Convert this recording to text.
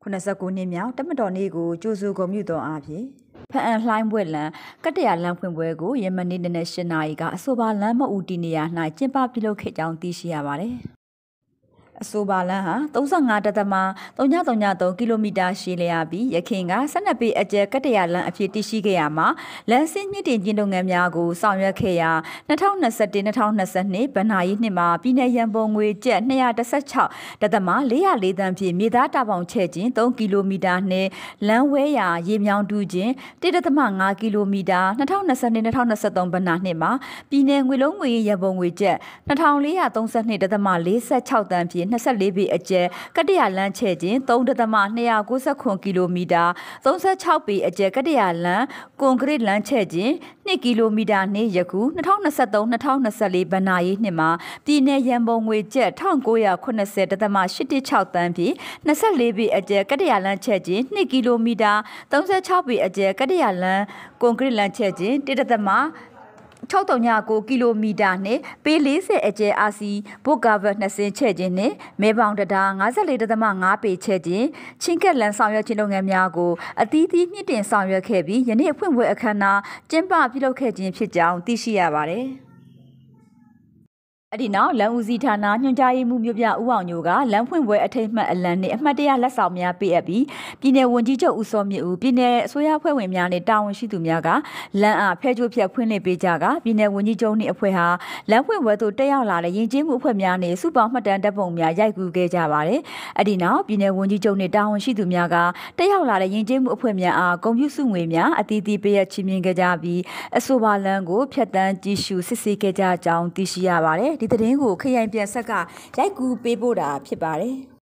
89နှစ်မြောက်တမတော်နေ့ကိုကြိုးစုဂုဏ်ပြုသောအားဖြင့်ဖအံလှိုင်းပွဲလန်ကတ္တရာလမ်းဖွင့်ပွဲကိုယမနေ့နနက်8 နာရီကအဆိုပါလမ်းမဦးတီနေရာ၌ကျင်းပပြုလုပ်ခဲ့ကြောင်းသိရှိရပါတယ်။အဆိုပါလမ်းဟာ35.333ကီလိုမီတာရှည်လျားပြီးရခိုင်က12ပေအကျယ်ကတ္တရာလမ်းအဖြစ်တည်ရှိခဲ့ရမှာလမ်းစင်းမြင့်တင်ကျင်းလုပ်ငန်းများကိုဆောင်ရွက်ခဲ့ရာ2021-2022ဗဏ္ဍာရေးနှစ်မှာပြည်내ရန်ပုံငွေကျပ်216.404 သန်းဖြင့်မြေသားတာပေါင်ချဲ့ခြင်း3ကီလိုမီတာနှင့်လမ်းဝဲရာရေမြောင်းတူးခြင်း1.5ကီလိုမီတာ2022-2023ဗဏ္ဍာနှစ်မှာပြည်내ငွေလုံးငွေရန်ပုံငွေကျပ်2432.46 သန်းဖြင့်24ပေအကျယ်ကတ္တရာလမ်းချဲ့ခြင်း3.299ကီလိုမီတာ36ပေအကျယ်ကတ္တရာလမ်းကွန်ကရစ်လမ်းချဲ့ခြင်း2ကီလိုမီတာနှင့်ယခု2023-2024ဗဏ္ဍာရေးနှစ်မှာပြည်내ရန်ပုံငွေကျပ်1980.816 သန်းဖြင့်24ပေအကျယ်ကတ္တရာလမ်းချဲ့ခြင်း2ကီလိုမီတာ36ပေအကျယ်ကတ္တရာလမ်းကွန်ကရစ်လမ်းချဲ့ခြင်း6.9ကီလိုမီတာနှင့်ပေ40အကျယ်အာစီဘုတ်ကာဗတ်2စင်းချဲ့ခြင်းနှင့်မဲပေါင်တဒါ54.5ပေချဲ့ခြင်းချင်းကက်လန်ဆောင်ရွက်ခြင်းလုပ်ငန်းများကိုအသီးသီးမြင့်တင်ဆောင်ရွက်ခဲ့ပြီးယနေ့အဖွင့်ပွဲအခမ်းအနားကျင်းပပြုလုပ်ခဲ့ခြင်းဖြစ်ကြောင်းသိရှိရပါတယ်။အဒီနောက်လမ်းဦးစီးဌာနညွှန်ကြားရေးမှူးမြို့ပြဦးအောင်ညိုကလမ်းဖွင့်ပွဲအထိတ်မှတ်အလံနှင့်အမှတ်တရလက်ဆောင်များပေးအပ်ပြီးပြည်내ဝန်ကြီးချုပ်ဦးစောမြင့်ဦးပြည်내အစိုးရအဖွဲ့ဝင်များနှင့်တာဝန်ရှိသူများကလမ်းအားဖဲကြိုးဖြတ်ဖွင့်လှစ်ပေးကြကပြည်내ဝန်ကြီးချုပ်နှင့်အဖွဲ့ဟာလမ်းဖွင့်ပွဲသို့တက်ရောက်လာတဲ့ယဉ်ကျေးမှုအဖွဲ့များနှင့်စုပေါင်းမှတ်တမ်းတပ်ပုံများရိုက်ကူးခဲ့ကြပါတယ်။အဒီနောက်ပြည်내ဝန်ကြီးချုပ်နှင့်တာဝန်ရှိသူများကတက်ရောက်လာတဲ့ယဉ်ကျေးမှုအဖွဲ့များအားဂုဏ်ပြုစုငွေများအသီးသီးပေးအပ်ချီးမြှင့်ခဲ့ကြပြီးအဆိုပါလမ်းကိုဖြတ်တန်းကြည့်ရှုစစ်ဆေးခဲ့ကြကြောင်းသိရှိရပါတယ်။ဒီသတင်းကိုခရိုင်ပြန်ဆက်ကရိုက်ကူးပေးပို့တာဖြစ်ပါတယ်။